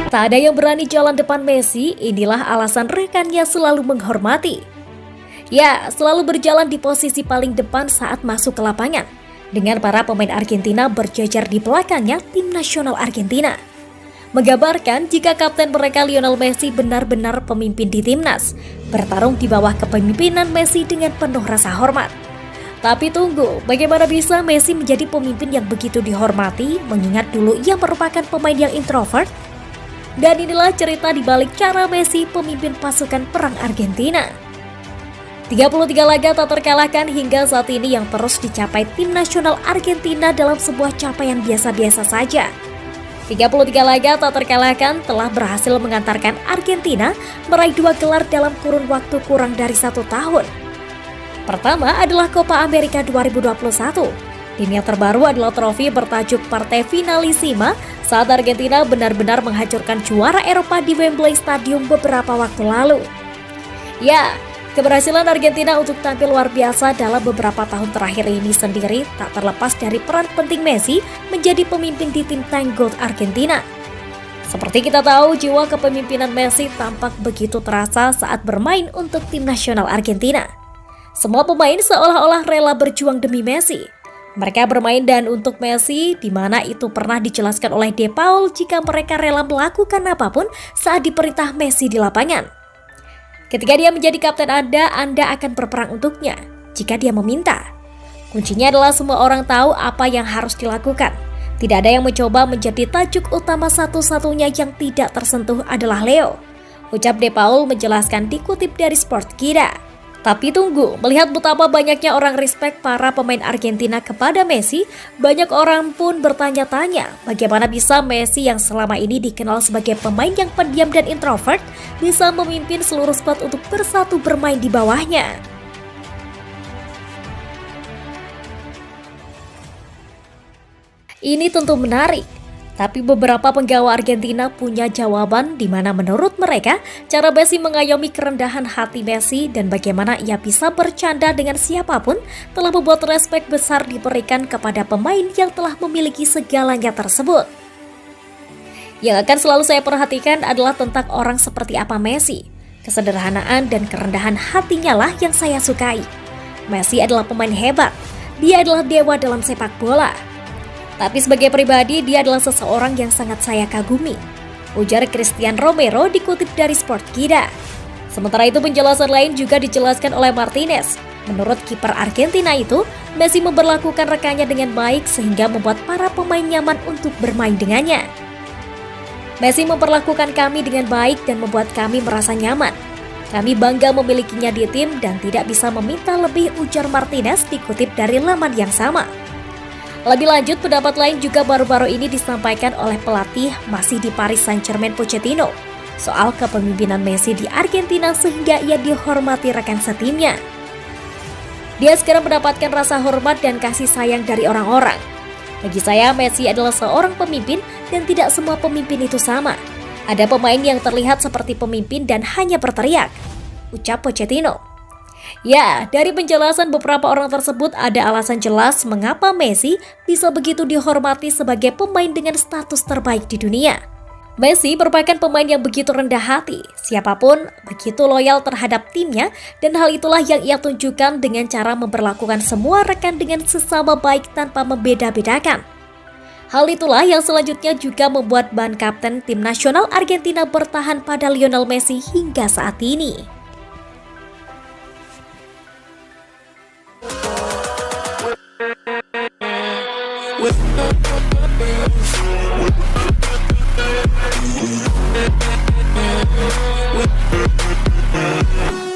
Tak ada yang berani jalan depan Messi, inilah alasan rekannya selalu menghormati. Ya, selalu berjalan di posisi paling depan saat masuk ke lapangan, dengan para pemain Argentina berjejer di belakangnya tim nasional Argentina. Menggambarkan jika kapten mereka Lionel Messi benar-benar pemimpin di timnas, bertarung di bawah kepemimpinan Messi dengan penuh rasa hormat. Tapi tunggu, bagaimana bisa Messi menjadi pemimpin yang begitu dihormati, mengingat dulu ia merupakan pemain yang introvert? Dan inilah cerita di balik cara Messi pemimpin pasukan perang Argentina. 33 laga tak terkalahkan hingga saat ini yang terus dicapai tim nasional Argentina dalam sebuah capaian biasa-biasa saja. 33 laga tak terkalahkan telah berhasil mengantarkan Argentina meraih 2 gelar dalam kurun waktu kurang dari 1 tahun. Pertama adalah Copa America 2021. Tim yang terbaru adalah trofi bertajuk Parte Finalissima saat Argentina benar-benar menghancurkan juara Eropa di Wembley Stadium beberapa waktu lalu. Ya, keberhasilan Argentina untuk tampil luar biasa dalam beberapa tahun terakhir ini sendiri tak terlepas dari peran penting Messi menjadi pemimpin di tim Tank Gold Argentina. Seperti kita tahu, jiwa kepemimpinan Messi tampak begitu terasa saat bermain untuk tim nasional Argentina. Semua pemain seolah-olah rela berjuang demi Messi. Mereka bermain dan untuk Messi, di mana itu pernah dijelaskan oleh De Paul jika mereka rela melakukan apapun saat diperintah Messi di lapangan. Ketika dia menjadi kapten Anda akan berperang untuknya jika dia meminta. Kuncinya adalah semua orang tahu apa yang harus dilakukan. Tidak ada yang mencoba menjadi tajuk utama, satu-satunya yang tidak tersentuh adalah Leo. Ucap De Paul menjelaskan dikutip dari Sportskida. Tapi tunggu, melihat betapa banyaknya orang respect para pemain Argentina kepada Messi, banyak orang pun bertanya-tanya bagaimana bisa Messi yang selama ini dikenal sebagai pemain yang pendiam dan introvert bisa memimpin seluruh squad untuk bersatu bermain di bawahnya. Ini tentu menarik. Tapi beberapa penggawa Argentina punya jawaban di mana menurut mereka cara Messi mengayomi kerendahan hati Messi dan bagaimana ia bisa bercanda dengan siapapun telah membuat respek besar diberikan kepada pemain yang telah memiliki segalanya tersebut. Yang akan selalu saya perhatikan adalah tentang orang seperti apa Messi. Kesederhanaan dan kerendahan hatinya lah yang saya sukai. Messi adalah pemain hebat. Dia adalah dewa dalam sepak bola. Tapi sebagai pribadi, dia adalah seseorang yang sangat saya kagumi, ujar Christian Romero dikutip dari Sportskida. Sementara itu penjelasan lain juga dijelaskan oleh Martinez. Menurut kiper Argentina itu, Messi memperlakukan rekannya dengan baik sehingga membuat para pemain nyaman untuk bermain dengannya. Messi memperlakukan kami dengan baik dan membuat kami merasa nyaman. Kami bangga memilikinya di tim dan tidak bisa meminta lebih, ujar Martinez dikutip dari laman yang sama. Lebih lanjut, pendapat lain juga baru-baru ini disampaikan oleh pelatih masih di Paris Saint-Germain Pochettino soal kepemimpinan Messi di Argentina sehingga ia dihormati rekan setimnya. Dia sekarang mendapatkan rasa hormat dan kasih sayang dari orang-orang. Bagi saya, Messi adalah seorang pemimpin dan tidak semua pemimpin itu sama. Ada pemain yang terlihat seperti pemimpin dan hanya berteriak, ucap Pochettino. Ya, dari penjelasan beberapa orang tersebut ada alasan jelas mengapa Messi bisa begitu dihormati sebagai pemain dengan status terbaik di dunia. Messi merupakan pemain yang begitu rendah hati, siapapun begitu loyal terhadap timnya, dan hal itulah yang ia tunjukkan dengan cara memperlakukan semua rekan dengan sesama baik tanpa membeda-bedakan. Hal itulah yang selanjutnya juga membuat ban kapten tim nasional Argentina bertahan pada Lionel Messi hingga saat ini. With